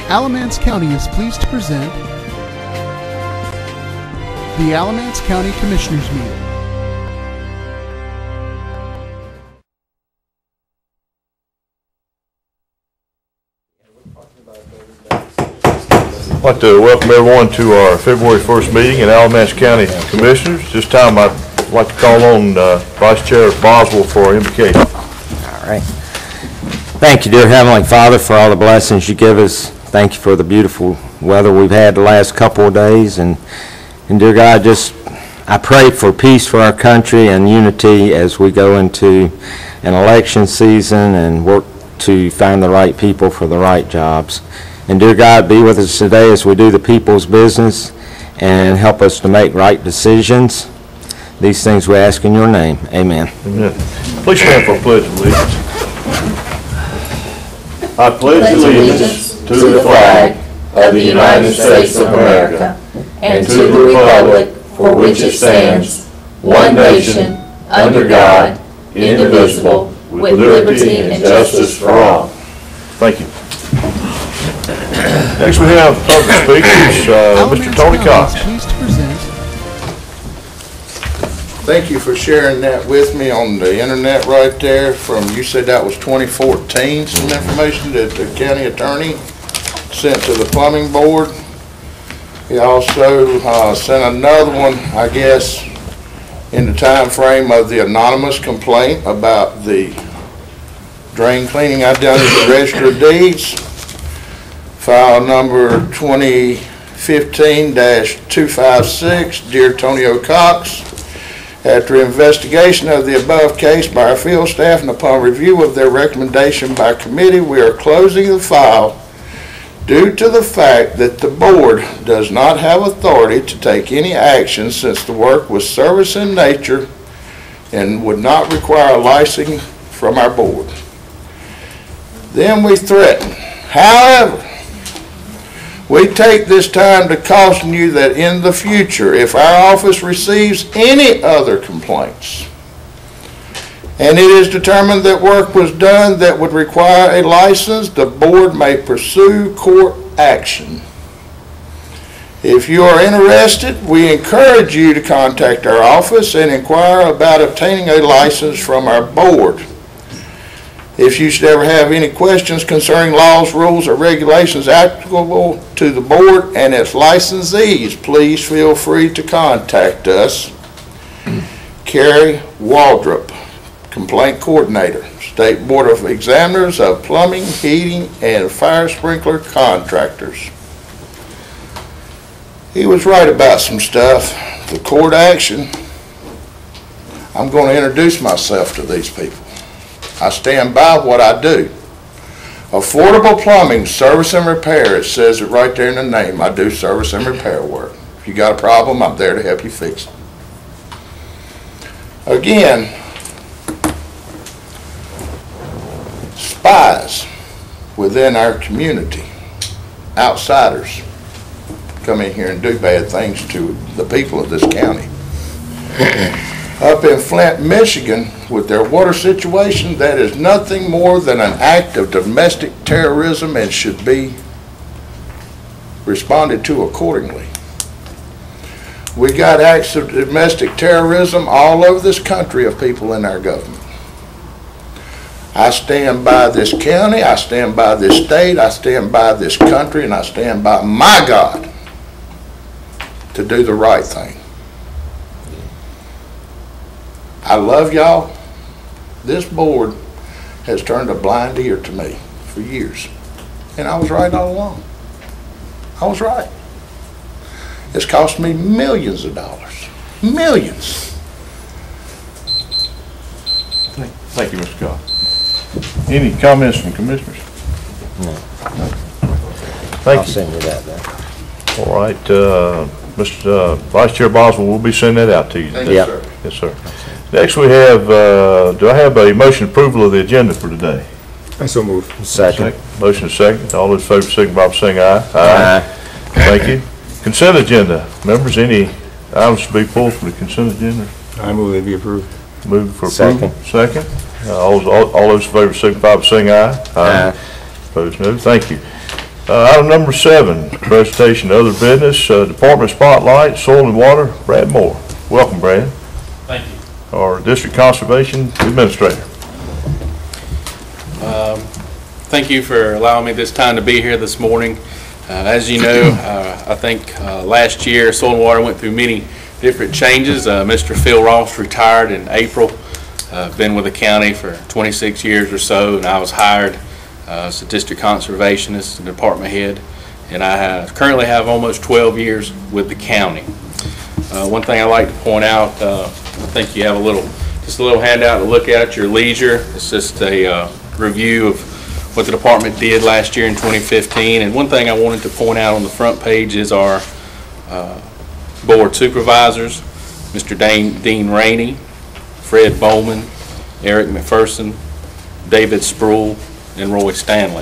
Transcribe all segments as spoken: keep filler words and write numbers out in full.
Alamance County is pleased to present the Alamance County Commissioners Meeting. I'd like to welcome everyone to our February first meeting in Alamance County Commissioners. This time I'd like to call on uh, Vice Chair Boswell for invocation. All right. Thank you, dear Heavenly Father, for all the blessings you give us. Thank you for the beautiful weather we've had the last couple of days. And, and dear God, just I pray for peace for our country and unity as we go into an election season and work to find the right people for the right jobs. And dear God, be with us today as we do the people's business and help us to make right decisions. These things we ask in your name. Amen. Amen. Please stand for a pledge of allegiance. I pledge allegiance to the flag of the United States of America and to the republic for which it stands, one nation, under God, indivisible, with liberty and justice for all. Thank you. Next we have public speakers, uh, Mister Tony Cox. Thank you for sharing that with me on the internet right there. From, you said that was twenty fourteen, some information that the county attorney sent to the plumbing board. He also uh, sent another one, I guess, in the time frame of the anonymous complaint about the drain cleaning I done at the Register of Deeds. File number twenty fifteen dash two five six, Dear Tony O. Cox. After investigation of the above case by our field staff and upon review of their recommendation by committee, we are closing the file due to the fact that the board does not have authority to take any action since the work was service in nature and would not require a license from our board. Then we threaten. However, we take this time to caution you that in the future, if our office receives any other complaints, and it is determined that work was done that would require a license, the board may pursue court action. If you are interested, we encourage you to contact our office and inquire about obtaining a license from our board. If you should ever have any questions concerning laws, rules, or regulations applicable to the board and its licensees, please feel free to contact us. Carrie Waldrop, Complaint Coordinator, State Board of Examiners of Plumbing, Heating, and Fire Sprinkler Contractors. He was right about some stuff. The court action, I'm going to introduce myself to these people. I stand by what I do. Affordable Plumbing, Service and Repair. It says it right there in the name. I do service and repair work. If you got a problem, I'm there to help you fix it. Again, spies within our community, outsiders, come in here and do bad things to the people of this county. Up in Flint, Michigan, with their water situation, that is nothing more than an act of domestic terrorism and should be responded to accordingly. We got acts of domestic terrorism all over this country of people in our government. I stand by this county, I stand by this state, I stand by this country, and I stand by my God to do the right thing. I love y'all. This board has turned a blind ear to me for years. And I was right all along. I was right. It's cost me millions of dollars. Millions. Thank, thank you, Mister Cox. Any comments from commissioners? No. No. Thank I'll you. send you that then. All right, uh, Mister Uh, Vice Chair Boswell, we'll be sending that out to you. Thank you, Yep. sir. Yes, sir. Next we have, uh, do I have a motion approval of the agenda for today? I so move. Second. Motion is second. All those in favor signify by saying aye. Aye. Thank you. Consent agenda. Members, any items to be pulled from the consent agenda? I move they be approved. Move for approval. Second. Second. Uh, all, all, all those in favor signify by saying aye. Aye. Opposed, no. Thank you. Uh, Item number seven, presentation of other business, uh, Department Spotlight, Soil and Water, Brad Moore. Welcome, Brad. Thank you. Our District Conservation Administrator. Um, thank you for allowing me this time to be here this morning. Uh, as you know, uh, I think uh, last year Soil and Water went through many different changes. Uh, Mister Phil Ross retired in April. I've uh, been with the county for twenty-six years or so, and I was hired uh, as a district conservationist and department head, and I have, currently have almost twelve years with the county. Uh, one thing I like to point out, uh, I think you have a little, just a little handout to look at at your leisure. It's just a uh, review of what the department did last year in twenty fifteen, and one thing I wanted to point out on the front page is our uh, board supervisors, Mister Dane, Dean Rainey, Fred Bowman, Eric McPherson, David Sproul, and Roy Stanley.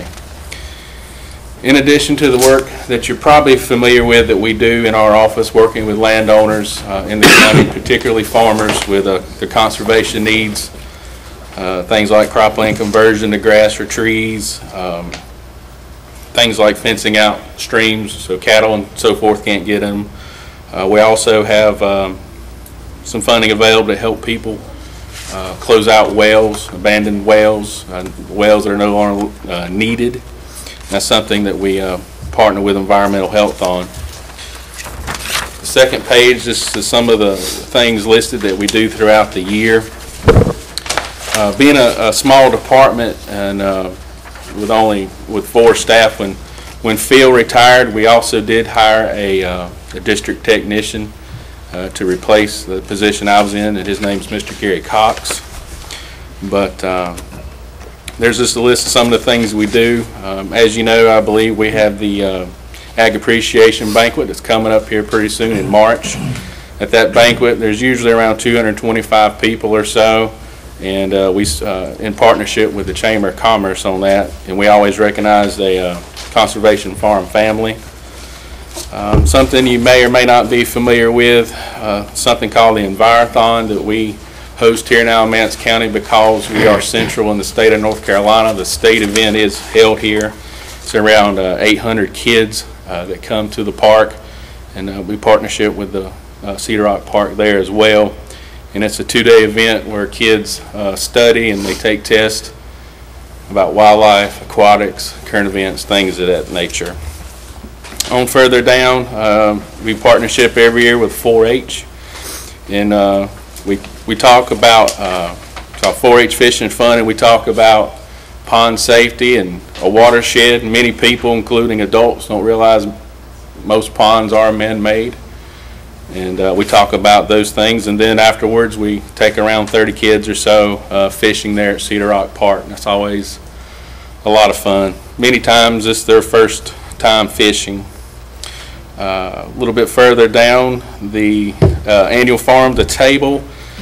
In addition to the work that you're probably familiar with that we do in our office working with landowners uh, in the county, particularly farmers with uh, the conservation needs, uh, things like cropland conversion to grass or trees, um, things like fencing out streams so cattle and so forth can't get in them. Uh, we also have um, some funding available to help people Uh, close out wells, abandoned wells, uh, wells that are no longer uh, needed. That's something that we uh, partner with environmental health on. The second page, this is some of the things listed that we do throughout the year. Uh, being a, a small department and uh, with only with four staff, when when Phil retired, we also did hire a, uh, a district technician Uh, to replace the position I was in, and his name's Mister Gary Cox. But uh, there's just a list of some of the things we do. Um, as you know, I believe we have the uh, Ag Appreciation Banquet that's coming up here pretty soon in March. At that banquet, there's usually around two hundred twenty-five people or so, and uh, we, uh, in partnership with the Chamber of Commerce on that, and we always recognize the uh, conservation farm family. Um, something you may or may not be familiar with, uh, something called the Envirothon that we host here in Alamance County because we are central in the state of North Carolina. The state event is held here. It's around uh, eight hundred kids uh, that come to the park, and uh, we partnership with the uh, Cedar Rock Park there as well. And it's a two-day event where kids uh, study and they take tests about wildlife, aquatics, current events, things of that nature. On further down, uh, we partnership every year with four H, and uh, we we talk about uh, four H fishing fun, and we talk about pond safety and a watershed. And many people, including adults, don't realize most ponds are man-made, and uh, we talk about those things. And then afterwards, we take around thirty kids or so uh, fishing there at Cedar Rock Park. And that's always a lot of fun. Many times, it's their first time fishing. Uh, a little bit further down, the uh, annual farm to table.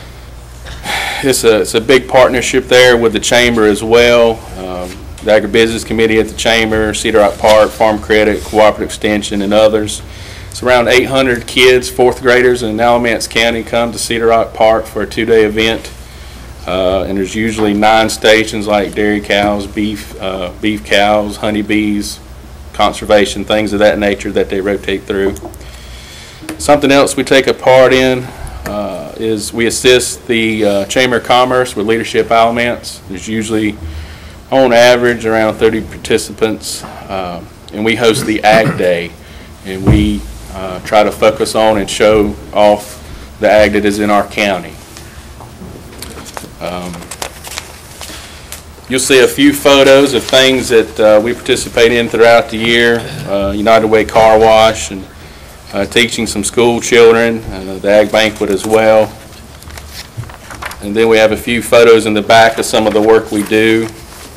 It's a, it's a big partnership there with the Chamber as well. Um, the Agribusiness Committee at the Chamber, Cedar Rock Park, Farm Credit, Cooperative Extension, and others. It's around eight hundred kids, fourth graders in Alamance County come to Cedar Rock Park for a two-day event. Uh, and there's usually nine stations like dairy cows, beef, uh, beef cows, honeybees, conservation, things of that nature that they rotate through. Something else we take a part in uh, is we assist the uh, Chamber of Commerce with Leadership Alamance. There's usually, on average, around thirty participants, uh, and we host the Ag Day, and we uh, try to focus on and show off the ag that is in our county. Um, You'll see a few photos of things that uh, we participate in throughout the year. Uh, United Way Car Wash, and uh, teaching some school children, uh, the Ag Banquet as well. And then we have a few photos in the back of some of the work we do.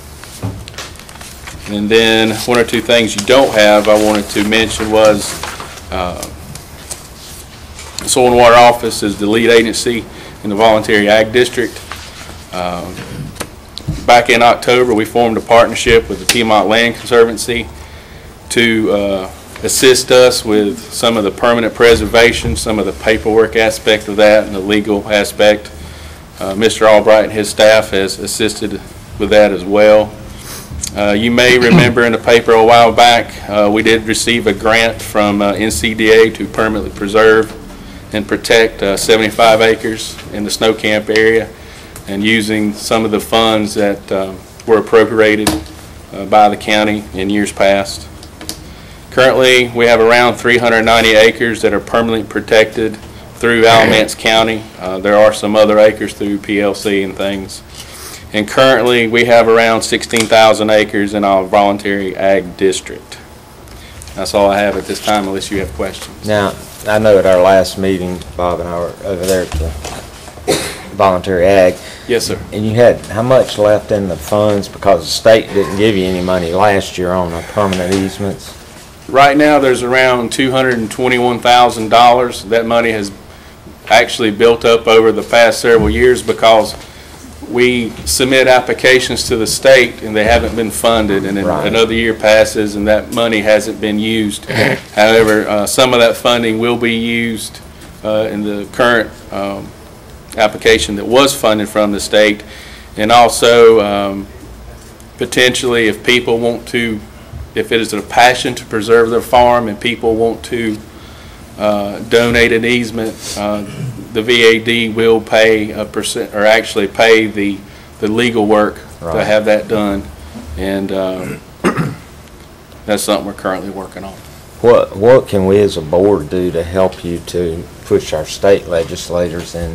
And then one or two things you don't have I wanted to mention was uh, the Soil and Water Office is the lead agency in the Voluntary Ag District. Um, Back in October, we formed a partnership with the Piedmont Land Conservancy to uh, assist us with some of the permanent preservation, some of the paperwork aspect of that, and the legal aspect. Uh, Mister Albright and his staff has assisted with that as well. Uh, You may remember in the paper a while back, uh, we did receive a grant from uh, N C D A to permanently preserve and protect uh, seventy-five acres in the snow camp area, and using some of the funds that uh, were appropriated uh, by the county in years past. Currently, we have around three hundred ninety acres that are permanently protected through Alamance County. Uh, there are some other acres through P L C and things. And currently, we have around sixteen thousand acres in our voluntary ag district. That's all I have at this time, unless you have questions. Now, I know at our last meeting, Bob and I were over there at the voluntary ag, Yes, sir. and you had how much left in the funds, because the state didn't give you any money last year on the permanent easements? Right now, there's around two hundred twenty-one thousand dollars. That money has actually built up over the past several years because we submit applications to the state and they haven't been funded, and then Right. another year passes and that money hasn't been used. However, uh, some of that funding will be used uh, in the current um, application that was funded from the state, and also um, potentially if people want to, if it is a passion to preserve their farm and people want to uh, donate an easement, uh, the V A D will pay a percent, or actually pay the, the legal work to Right. have that done. And um, that's something we're currently working on. What, what can we as a board do to help you to push our state legislators in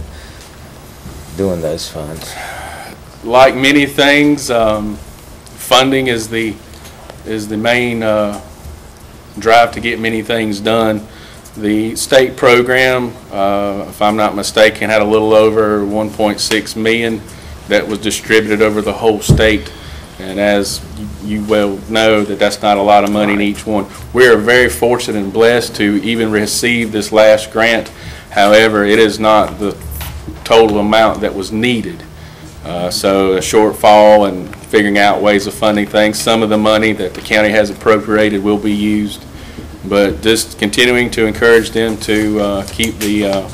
doing those funds? Like many things, um, funding is the, is the main uh, drive to get many things done. The state program, uh, if I'm not mistaken, had a little over one point six million that was distributed over the whole state. And as you well know, that that's not a lot of money in each one. We are very fortunate and blessed to even receive this last grant. However, it is not the total amount that was needed. Uh, so a shortfall and figuring out ways of funding things. Some of the money that the county has appropriated will be used, but just continuing to encourage them to uh, keep the uh,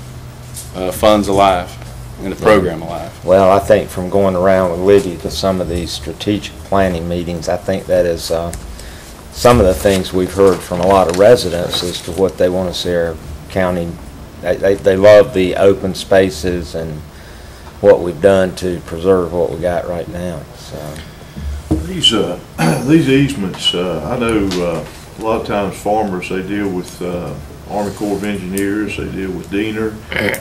uh, funds alive and the program alive. Well, I think from going around with Lydia to some of these strategic planning meetings, I think that is uh, some of the things we've heard from a lot of residents as to what they want to see our county. They, they, they love the open spaces and what we've done to preserve what we got right now. So These, uh, these easements, uh, I know, uh, a lot of times farmers, they deal with, uh, Army Corps of Engineers, they deal with Diener,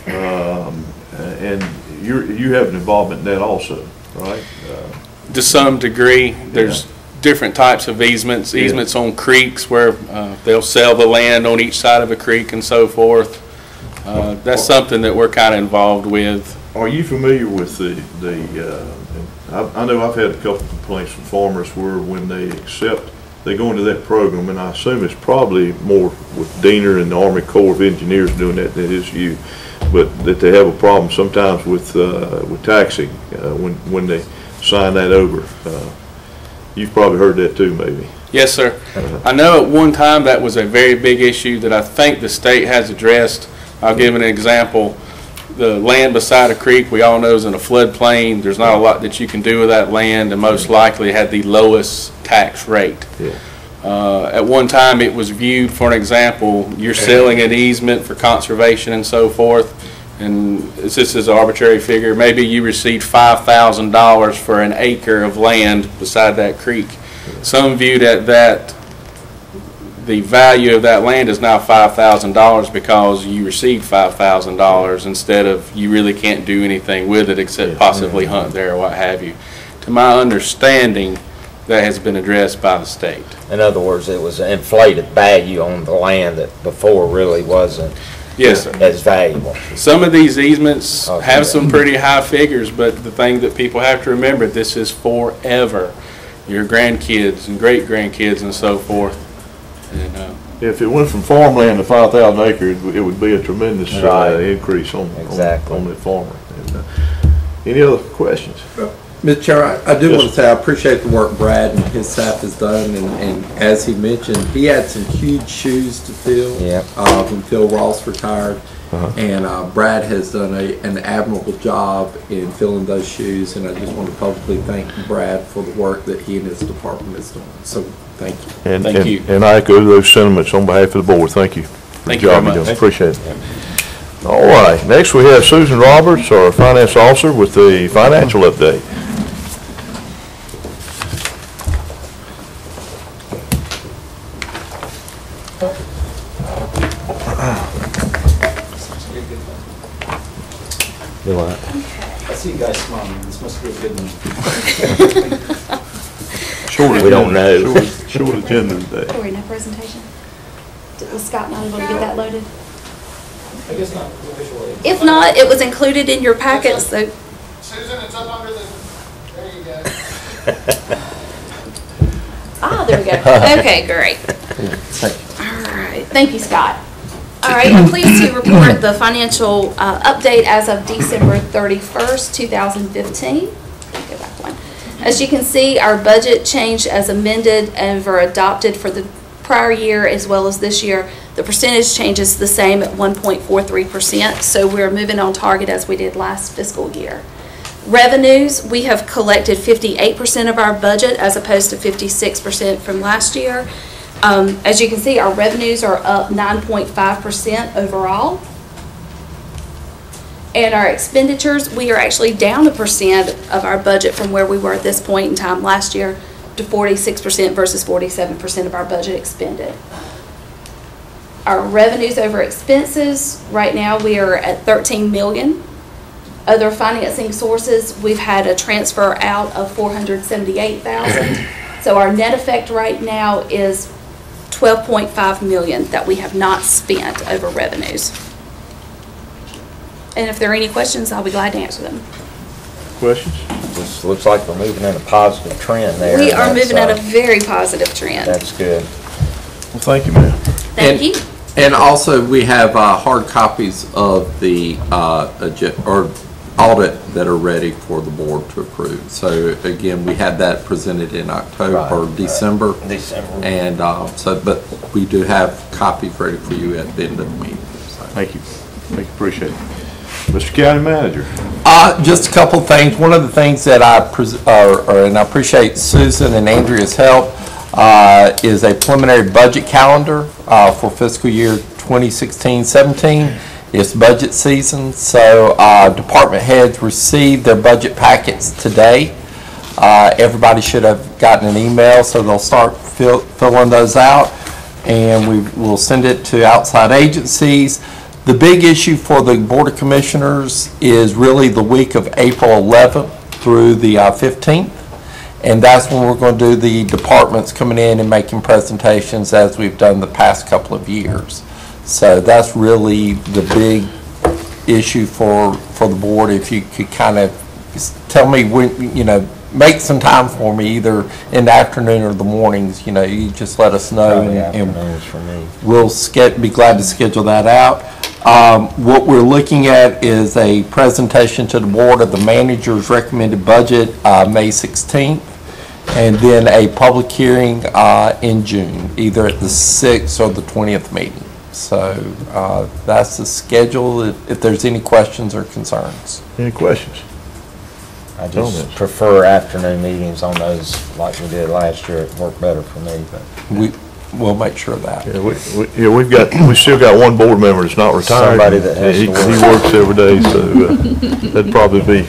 um, and you're, you have an involvement in that also, right? Uh, To some degree, there's different types of easements, Yeah. easements on creeks where uh, they'll sell the land on each side of a creek and so forth. Uh, That's something that we're kind of involved with. Are you familiar with the, the, uh, I, I know I've had a couple complaints from farmers where when they accept, they go into that program, and I assume it's probably more with Diener and the Army Corps of Engineers doing that than it is you, but that they have a problem sometimes with, uh, with taxing, uh, when, when they sign that over. Uh, You've probably heard that too, maybe. Yes, sir. I know at one time that was a very big issue that I think the state has addressed. I'll give an example. The land beside a creek, we all know, is in a floodplain. There's not a lot that you can do with that land, and most likely had the lowest tax rate. Yeah. Uh, at one time, it was viewed, for an example, you're selling an easement for conservation and so forth, and this is an arbitrary figure. Maybe you received five thousand dollars for an acre of land beside that creek. Some viewed at that, the value of that land is now five thousand dollars because you received five thousand dollars instead of you really can't do anything with it except possibly hunt there or what have you. To my understanding, that has been addressed by the state. in other words, it was an inflated value on the land that before really wasn't Yes, sir. as valuable. Some of these easements Okay. have some pretty high figures, but the thing that people have to remember, this is forever. Your grandkids and great-grandkids and so forth. And, uh, If it went from farmland to five thousand acres, it would be a tremendous uh, Right. increase on, Exactly. on, on that farmer. And, uh, any other questions? Mister Chair, I I do Yes. want to say I appreciate the work Brad and his staff has done, and, and as he mentioned, he had some huge shoes to fill Yep. uh, when Phil Ross retired, Uh-huh. And uh, Brad has done a, an admirable job in filling those shoes, and I just want to publicly thank Brad for the work that he and his department is doing. So, thank you. And, Thank and, you. and I echo those sentiments on behalf of the board. Thank you. Thank Good you job very you're much. doing. Appreciate it. All right, next we have Susan Roberts, our finance officer, with the financial update. Do what? I see you guys smiling. This must be a good one. Short We don't know. agenda- Short short agenda today. Corey, no presentation? Did- Was Scott not able to get that loaded? I guess not officially. If not, it was included in your packet, so. Susan, it's up under the, there you go. Ah, there we go. Okay, great. All right, thank you, Scott. All right, I'm pleased to report the financial uh, update as of December thirty-first, two thousand fifteen. Go back one. As you can see, our budget changed as amended and were adopted for the prior year as well as this year. The percentage change is the same at one point four three percent, so we're moving on target as we did last fiscal year. Revenues, we have collected fifty-eight percent of our budget as opposed to fifty-six percent from last year. Um, as you can see, our revenues are up nine point five percent overall. And our expenditures, we are actually down a percent of our budget from where we were at this point in time last year to forty-six percent versus forty-seven percent of our budget expended. Our revenues over expenses, right now we are at thirteen million. Other financing sources, we've had a transfer out of four hundred seventy-eight thousand. So our net effect right now is twelve point five million that we have not spent over revenues. And if there are any questions, I'll be glad to answer them. Questions? This looks like we're moving in a positive trend there. We and are that's, moving at a uh, very positive trend. That's good. Well, thank you, ma'am. Thank And- you. And also, we have uh, hard copies of the uh, agen- or audit that are ready for the board to approve. So again, we had that presented in October or Right, December. right. December. And uh, so, but we do have copies ready for you at the end of the meeting. So. Thank you. Thank you, appreciate it. Mister County Manager. Uh, just a couple things. One of the things that I, pres- or, or, and I appreciate Susan and Andrea's help, uh, is a preliminary budget calendar uh, for fiscal year twenty sixteen seventeen. It's budget season, so uh, department heads received their budget packets today. Uh, everybody should have gotten an email, so they'll start fill, filling those out, and we will send it to outside agencies. The big issue for the Board of Commissioners is really the week of April eleventh through the uh, fifteenth. And that's when we're going to do the departments coming in and making presentations as we've done the past couple of years. So that's really the big issue for, for the board. If you could kind of tell me when, you know, make some time for me, either in the afternoon or the mornings, you know, you just let us know. Probably and, and afternoons for me. we'll ske- be glad to schedule that out. Um, what we're looking at is a presentation to the board of the manager's recommended budget, uh, May sixteenth, and then a public hearing, uh, in June, either at the sixth or the twentieth meeting. So, uh, that's the schedule, if, if there's any questions or concerns. Any questions? I Comments? just prefer afternoon meetings on those like we did last year. It worked better for me, but. We, we'll make sure of that. Yeah, we, we, yeah, we've got, we still got one board member that's not retired. Somebody that has He- to work. He works every day, so uh, that'd probably be,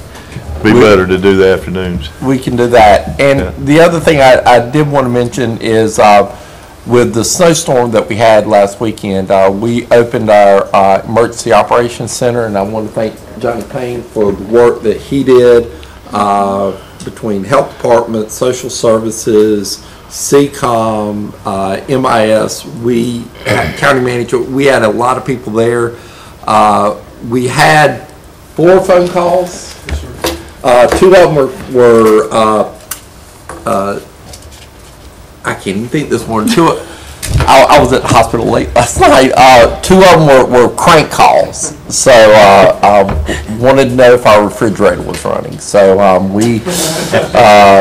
be We- better to do the afternoons. We can do that. And Yeah. the other thing I, I did want to mention is, uh, with the snowstorm that we had last weekend, uh, we opened our, uh, Emergency Operations Center, and I want to thank Johnny Payne for the work that he did, uh, between Health Department, Social Services, C COM, uh, M I S, we, County Manager, we had a lot of people there. Uh, we had four phone calls. Uh, two of them were, were uh, uh, I can't even think this morning. Two, I, I was at the hospital late last night. Uh, two of them were, were crank calls. So uh, um, wanted to know if our refrigerator was running. So um, we uh,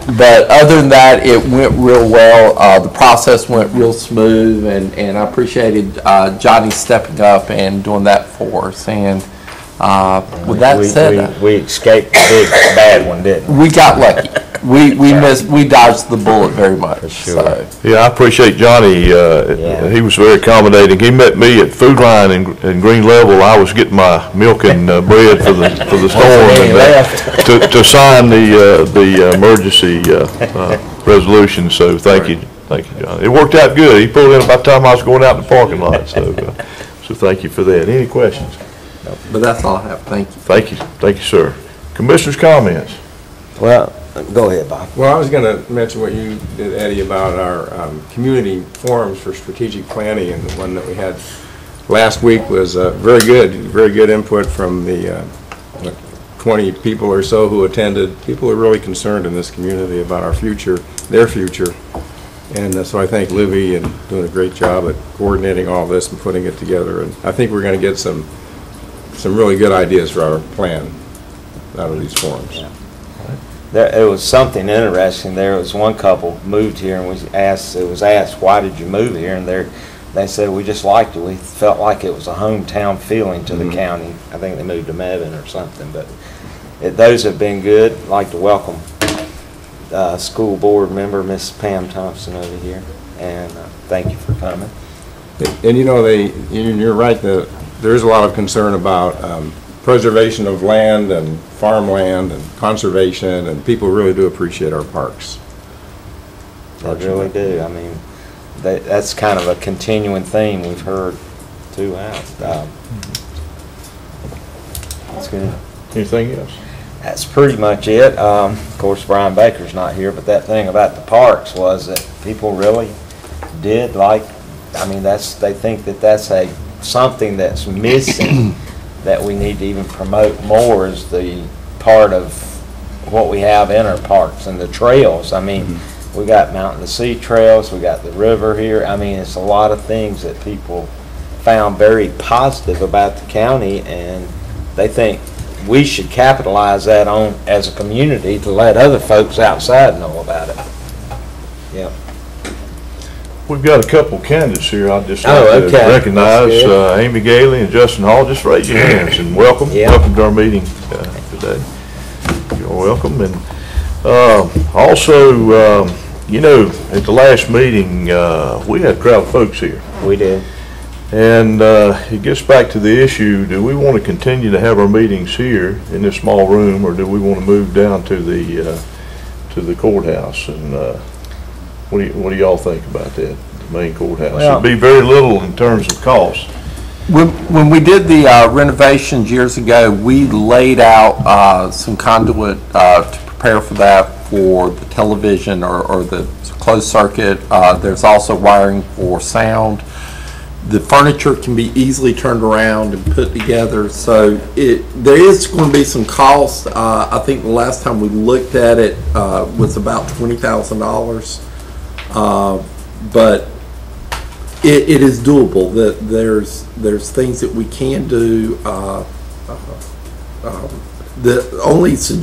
but other than that, it went real well. Uh, the process went real smooth, and, and I appreciated uh, Johnny stepping up and doing that for us. And uh, with that We- said, We we escaped the big bad one, didn't we? we got lucky. We we missed. We dodged the bullet very much. sure. So. Yeah, I appreciate Johnny, uh, Yeah. he was very accommodating. He met me at Food Line in, in Green Level. I was getting my milk and uh, bread for the, for the storm. He and, uh, left. To, to sign the, uh, the uh, emergency, uh, uh, resolution, so thank you, thank you, Johnny. It worked out good. He pulled in about the time I was going out in the parking lot, so, uh, so thank you for that. Any questions? But that's all I have. Thank you. Thank you, thank you, sir. Commissioners' comments? Well, go ahead, Bob. Well, I was going to mention what you did, Eddie, about our um, community forums for strategic planning, and the one that we had last week was uh, very good, very good input from the uh, what, twenty people or so who attended. People are really concerned in this community about our future, their future, and uh, so I thank Livy and doing a great job at coordinating all this and putting it together, and I think we're going to get some some really good ideas for our plan out of these forums. Yeah. There, it was something interesting. There was one couple moved here, and we asked. It was asked, "Why did you move here?" And they they said, "We just liked it. We felt like it was a hometown feeling to Mm-hmm. the county." I think they moved to Mebane or something. But it, those have been good. I'd like to welcome uh, school board member Miss Pam Thompson over here, and uh, thank you for coming. And, and you know, they, and you're right, the, there is a lot of concern about um, preservation of land and farmland and conservation, and people really do appreciate our parks. They really do. I mean, that, that's kind of a continuing theme we've heard throughout. Um, That's good. Anything else? That's pretty much it. Um, of course, Brian Baker's not here, but that thing about the parks was that people really did like, I mean, that's, they think that that's a, something that's missing that we need to even promote more is the part of what we have in our parks and the trails. I mean, mm-hmm. we got Mountain to Sea trails, we got the river here. I mean, it's a lot of things that people found very positive about the county, and they think we should capitalize that on as a community to let other folks outside know about it. Yep. We've got a couple candidates here. I'd just Oh, like to okay. recognize That's good. uh, Amy Gailey and Justin Hall. Just raise your hands and welcome. Yeah. Welcome to our meeting uh, today. You're welcome. And uh, also, um, you know, at the last meeting, uh, we had a crowd of folks here. We did. And uh, it gets back to the issue, do we want to continue to have our meetings here in this small room, or do we want to move down to the uh, to the courthouse? And uh, what do you, what do y'all think about that, the main courthouse? Well, It'd be very little in terms of cost. When, when we did the uh, renovations years ago, we laid out uh, some conduit uh, to prepare for that for the television or, or the closed circuit. Uh, there's also wiring for sound. The furniture can be easily turned around and put together, so it there is going to be some cost. Uh, I think the last time we looked at it uh, was about twenty thousand dollars, uh, but it, it is doable. That there's there's things that we can do. Uh, uh, um, the only su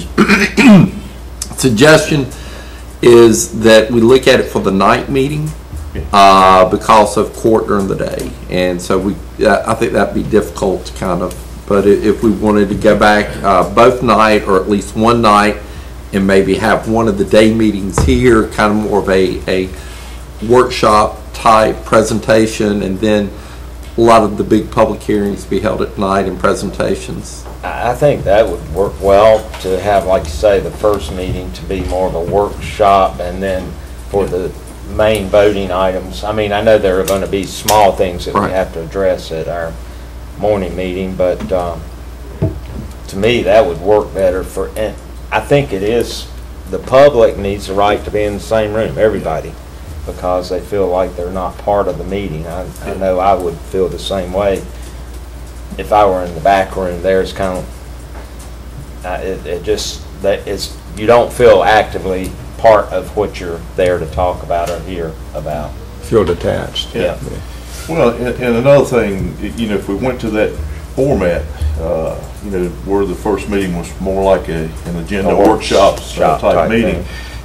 suggestion is that we look at it for the night meeting. Uh, because of court during the day, and so we, uh, I think that'd be difficult to kind of, but if, if we wanted to go back uh, both night or at least one night and maybe have one of the day meetings here, kind of more of a, a workshop type presentation, and then a lot of the big public hearings be held at night and presentations. I think that would work well to have, like you say, the first meeting to be more of a workshop, and then for the main voting items. I mean, I know there are going to be small things that Right. we have to address at our morning meeting, but um, to me, that would work better for, and I think it is, the public needs the right to be in the same room, everybody, because they feel like they're not part of the meeting. I, I know I would feel the same way if I were in the back room. There's kind of, uh, it, it just, that it's, you don't feel actively part of what you're there to talk about or hear about. Feel detached. Yeah. Well, and, and another thing, you know, if we went to that format, uh, you know, where the first meeting was more like a, an agenda A workshop workshop type type meeting, thing.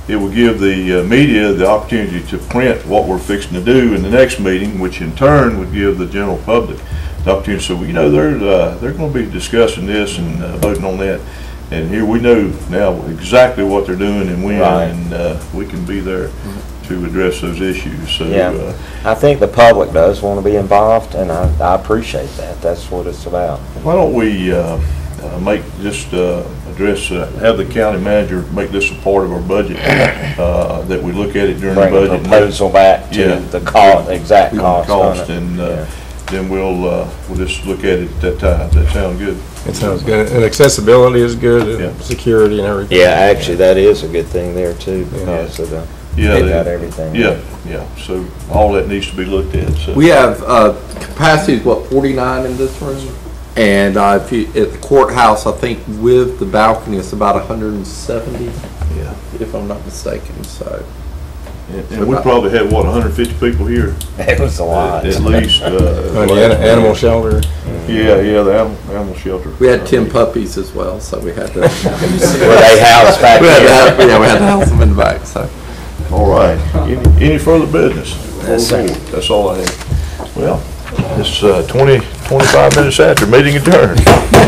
it will give the uh, media the opportunity to print what we're fixing to do in the next meeting, which in turn would give the general public the opportunity. So, you know, they're, uh, they're going to be discussing this and uh, voting on that. And here we know now exactly what they're doing and when, Right. and uh, we can be there to address those issues. So, Yeah, uh, I think the public does want to be involved, and I, I appreciate that. That's what it's about. why don't we uh, uh, make, just uh, address, uh, have the county manager make this a part of our budget, uh, that we look at it during the Bring budget. the and proposal back to Yeah. the cost, exact cost on Cost, it. and uh, Yeah. then we'll, uh, we'll just look at it at that time. Does that sound good? It sounds good. And accessibility is good, and Yeah. security and everything. Yeah, actually, that is a good thing there too, because of the, Yeah, they they- got everything. Yeah, yeah, so all that needs to be looked at, so. We have, uh, capacity is what, forty-nine in this room? And, uh, if you, at the courthouse, I think with the balcony, it's about hundred and seventy, Yeah. if I'm not mistaken, so. And and we probably had, what, hundred and fifty people here? It was a lot. At at least. uh, On the an- animal shelter. Yeah, yeah, the animal, animal shelter. We had ten puppies as well, so we had to. Were they housed back We had to there? have- Yeah, we had to house them in the back, so. All right. Any, any further business? Yes, sir. That's all I have. Well, it's uh, twenty, twenty-five minutes after, meeting adjourned.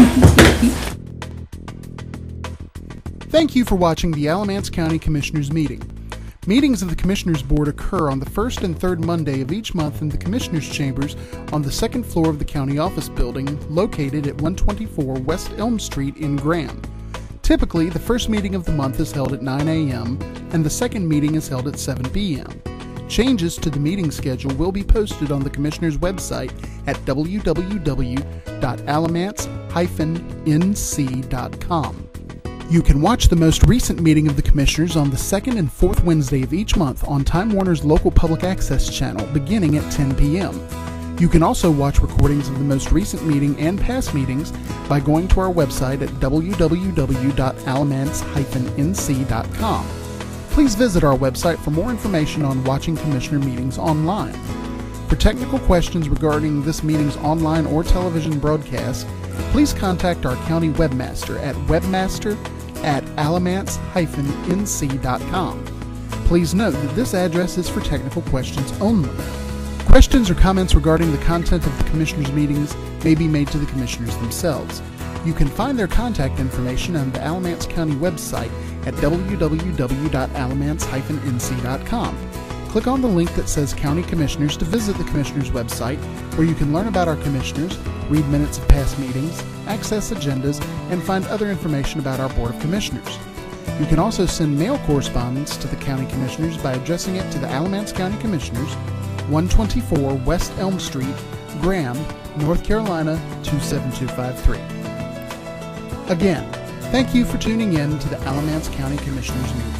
Thank you for watching the Alamance County Commissioners meeting. Meetings of the Commissioners Board occur on the first and third Monday of each month in the Commissioners' Chambers on the second floor of the County Office Building, located at one twenty-four West Elm Street in Graham. Typically, the first meeting of the month is held at nine a m and the second meeting is held at seven p m Changes to the meeting schedule will be posted on the Commissioners' website at w w w dot alamance dash n c dot com. You can watch the most recent meeting of the Commissioners on the second and fourth Wednesday of each month on Time Warner's local public access channel beginning at ten p m You can also watch recordings of the most recent meeting and past meetings by going to our website at w w w dot alamance dash n c dot com. Please visit our website for more information on watching Commissioner meetings online. For technical questions regarding this meeting's online or television broadcast, please contact our county webmaster at webmaster at alamance dash n c dot com. Please note that this address is for technical questions only. Questions or comments regarding the content of the Commissioners' meetings may be made to the Commissioners themselves. You can find their contact information on the Alamance County website at w w w dot alamance dash n c dot com. Click on the link that says County Commissioners to visit the Commissioners website, where you can learn about our Commissioners, read minutes of past meetings, access agendas, and find other information about our Board of Commissioners. You can also send mail correspondence to the County Commissioners by addressing it to the Alamance County Commissioners, one twenty-four West Elm Street, Graham, North Carolina two seven two five three. Again, thank you for tuning in to the Alamance County Commissioners meeting.